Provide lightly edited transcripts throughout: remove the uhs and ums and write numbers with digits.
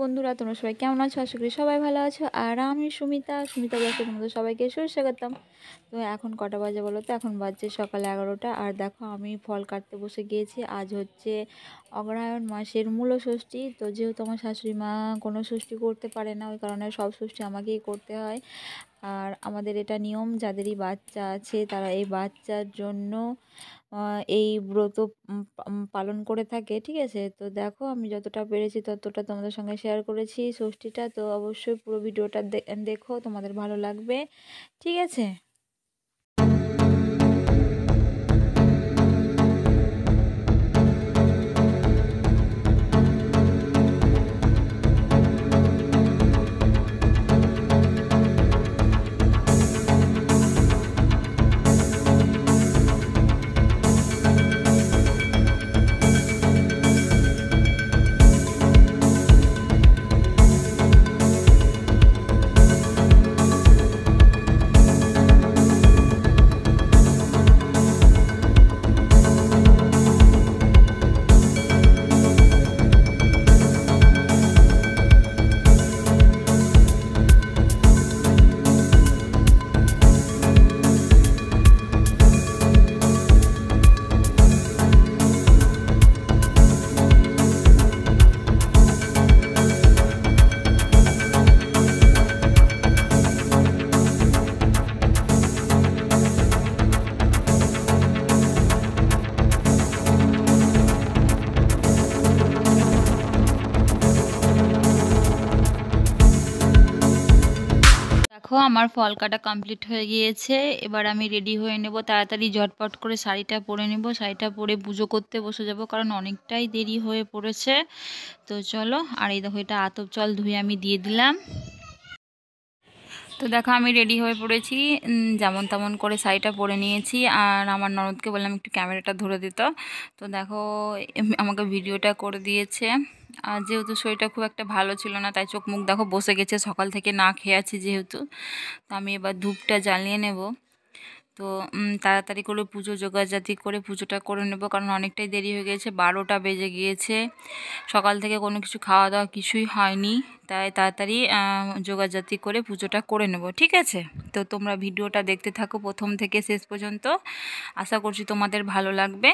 বন্ধুরা, তোমরা সবাই কেমন আছো? আশা করি সবাই ভালো আছো। আর আমি সুমিতা ব্লগে তোমাদের সবাইকে সুস্বাগতম। তো এখন কটা বাজে বলো তো? এখন বাজছে সকাল 11টা। আর দেখো আমি ফল কাটতে বসে গিয়েছি। আজ হচ্ছে অগ্রহায়ণ মাসের মূল ষষ্ঠী। তো যেহেতু আমার শাশুড়ি মা কোনো ষষ্ঠী করতে পারে না, ওই কারণে সব ষষ্ঠী আমাকেই করতে হয়। আর আমাদের এটা নিয়ম, যাদেরই বাচ্চা আছে তারা এই বাচ্চার জন্য এই ব্রত পালন করে থাকে, ঠিক আছে। তো দেখো আমি যতটা পেরেছি ততটা তোমাদের সঙ্গে শেয়ার করেছি ষষ্ঠীটা। তো অবশ্যই পুরো ভিডিওটা দেখো, তোমাদের ভালো লাগবে, ঠিক আছে। দেখো আমার ফল কাটা কমপ্লিট হয়ে গিয়েছে। এবার আমি রেডি হয়ে নেব, তাড়াতাড়ি ঝটপট করে শাড়িটা পরে নেব। শাড়িটা পরে পুজো করতে বসে যাব, কারণ অনেকটাই দেরি হয়ে পড়েছে। তো চলো। আর এই দেখো, এটা আতপ জল ধুয়ে আমি দিয়ে দিলাম। তো দেখো আমি রেডি হয়ে পড়েছি, যেমন তেমন করে শাড়িটা পরে নিয়েছি। আর আমার ননদকে বললাম একটু ক্যামেরাটা ধরে দিত। তো দেখো আমাকে ভিডিওটা করে দিয়েছে। আর যেহেতু শরীরটা খুব একটা ভালো ছিল না, তাই চোখ মুখ দেখো বসে গেছে, সকাল থেকে না খেয়ে আছি যেহেতু। তো আমি এবার ধূপটা জ্বালিয়ে নেব। তো তাড়াতাড়ি করে পুজো জোগাড়জাতি করে পুজোটা করে নেব, কারণ অনেকটাই দেরি হয়ে গিয়েছে, 12টা বেজে গিয়েছে। সকাল থেকে কোনো কিছু খাওয়া দাওয়া কিছুই হয়নি, তাই তাড়াতাড়ি জোগাড়জাতি করে পুজোটা করে নেব, ঠিক আছে। তো তোমরা ভিডিওটা দেখতে থাকো প্রথম থেকে শেষ পর্যন্ত, আশা করছি তোমাদের ভালো লাগবে।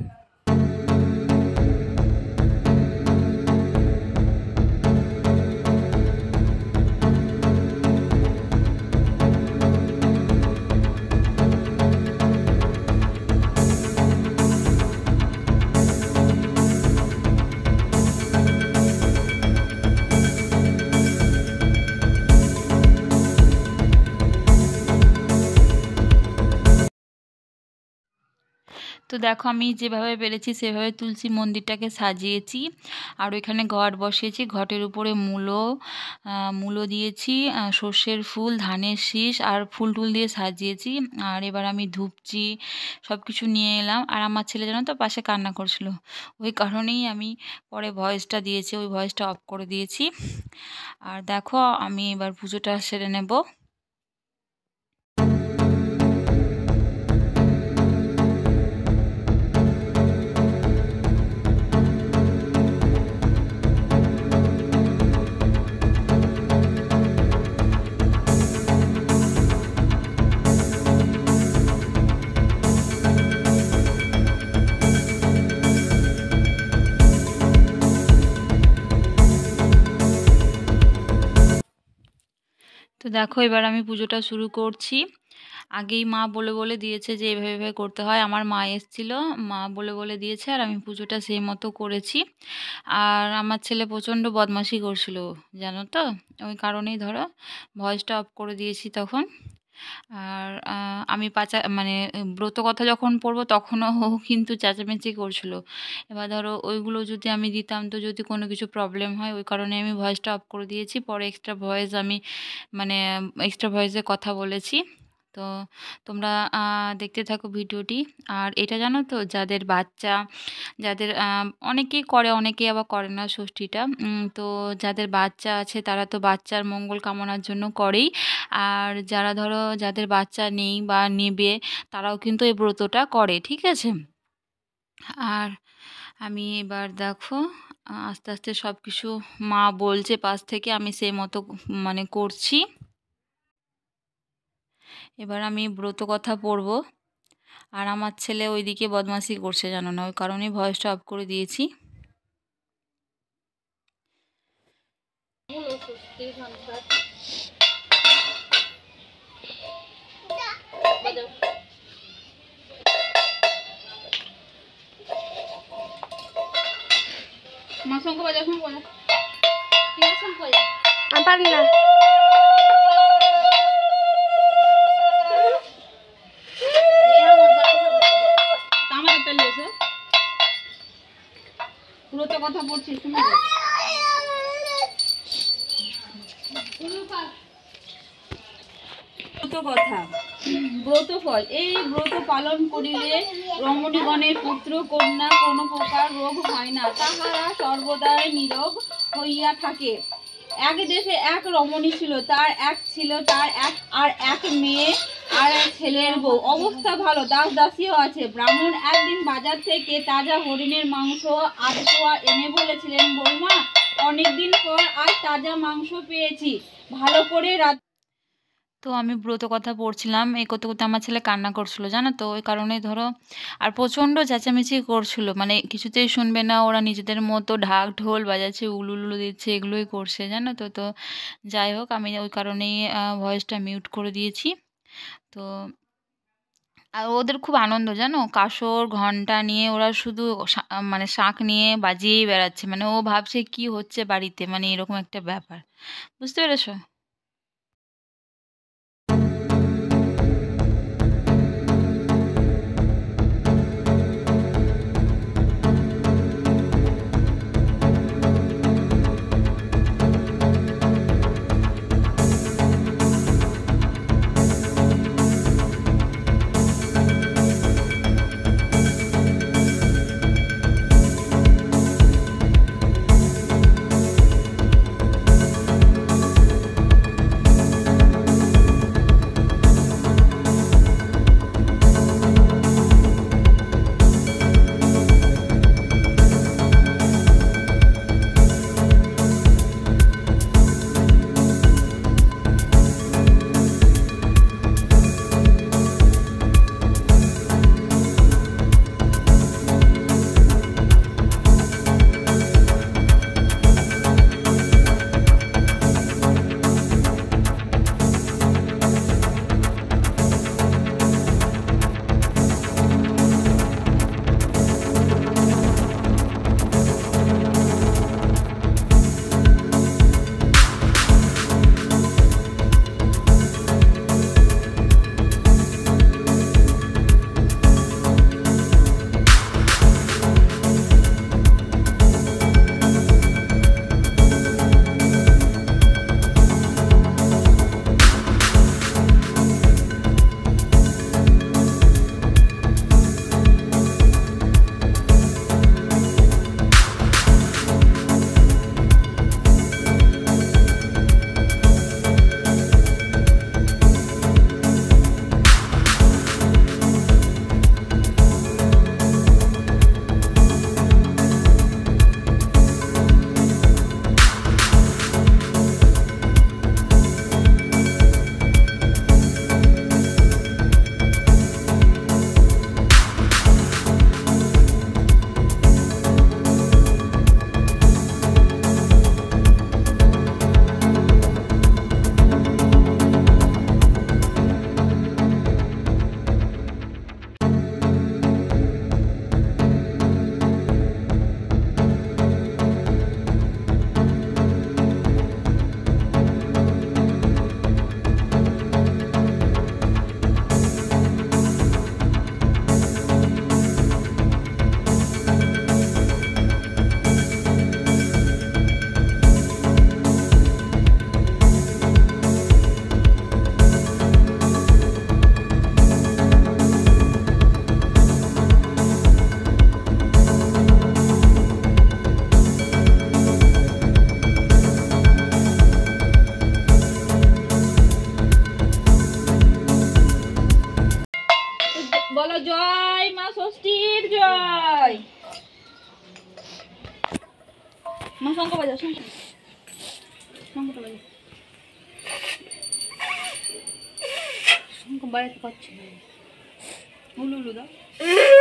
তো দেখো আমি যেভাবে পেরেছি সেভাবে তুলসী মন্দিরটাকে সাজিয়েছি। আর ওইখানে ঘট বসিয়েছি, ঘটের উপরে মূলো দিয়েছি, সর্ষের ফুল, ধানের শীষ আর ফুল টুল দিয়ে সাজিয়েছি। আর এবার আমি ধূপচি সব কিছু নিয়ে এলাম। আর আমার ছেলে জানো তো পাশে কান্না করছিল, ওই কারণেই আমি পরে ভয়েসটা দিয়েছি, ওই ভয়েসটা অফ করে দিয়েছি। আর দেখো আমি এবার পুজোটা সেরে নেব। তো দেখো এবার আমি পুজোটা শুরু করছি। আগেই মা বলে বলে দিয়েছে যে এভাবে এভাবে করতে হয়। আমার মা এসেছিল, মা বলে বলে দিয়েছে, আর আমি পুজোটা সেই মতো করেছি। আর আমার ছেলে প্রচণ্ড বদমাশি করছিল জানো তো, ওই কারণেই ধরো ভয়েসটা অফ করে দিয়েছি তখন। আর আমি মানে ব্রত কথা যখন পড়বো তখনও ও কিন্তু চেঁচামেচি করছিল। এবার ধরো ওইগুলো যদি আমি দিতাম তো যদি কোনো কিছু প্রবলেম হয়, ওই কারণে আমি ভয়েসটা অফ করে দিয়েছি। পরে এক্সট্রা ভয়েস আমি মানে এক্সট্রা ভয়েসে কথা বলেছি। তো তোমরা দেখতে থাকো ভিডিওটি। আর এটা জানো তো, যাদের অনেকেই করে, অনেকেই আবার করে না ষষ্ঠীটা। তো যাদের বাচ্চা আছে তারা তো বাচ্চার মঙ্গল কামনার জন্য করেই। আর যারা ধরো যাদের বাচ্চা নেই বা নেবে, তারাও কিন্তু এই ব্রতটা করে, ঠিক আছে। আর আমি এবার দেখো আস্তে আস্তে সব কিছু মা বলছে পাশ থেকে, আমি সেই মতো মানে করছি। এবার আমি ব্রত কথা পড়ব। আর আমার ছেলে ওইদিকে বদমাশি করছে, জানো না, ওই কারণেই ভয়েসটা অফ করে দিয়েছি। আমি পারি না। ব্রত কথা পড়ছি, শুনে ব্রত কথা। ব্রত ফল, এই ব্রত পালন করিলে রমণীগণের পুত্র কন্যা কোনো প্রকার রোগ হয় না, তাহারা সর্বদাই নীরোগ হইয়া থাকে। এক দেশে এক রমণী ছিল, তার এক মেয়ে আর এক ছেলের বউ। অবস্থা ভালো, দাস দাসীও আছে। ব্রাহ্মণ একদিন বাজার থেকে তাজা হরিণের মাংস আধ পোয়া এনে বলেছিলেন, বৌমা, অনেকদিন পর আজ তাজা মাংস পেয়েছি, ভালো করে তো আমি ব্রত কথা পড়ছিলাম, এই করতে করতে আমার ছেলে কান্না করছিল, জানো তো, ওই কারণে ধরো। আর প্রচণ্ড চেঁচামেচি করছিল, মানে কিছুতেই শুনবে না, ওরা নিজেদের মতো ঢাক ঢোল বাজাচ্ছে, উলুলু দিচ্ছে, এগুলোই করছে, জানো তো। তো যাই হোক, আমি ওই কারণেই ভয়েসটা মিউট করে দিয়েছি। তো আর ওদের খুব আনন্দ, জানো, কাসর ঘন্টা নিয়ে ওরা শুধু মানে শাঁখ নিয়ে বাজিয়েই বেড়াচ্ছে, মানে ও ভাবছে কি হচ্ছে বাড়িতে, মানে এরকম একটা ব্যাপার, বুঝতে পেরেছো? বলো জয় মা ষষ্ঠীর জয়। মা শঙ্খ বাজাও, শঙ্খটা বাজাও। শঙ্খ বাজাতে পারছি না। উলু উলু দাও।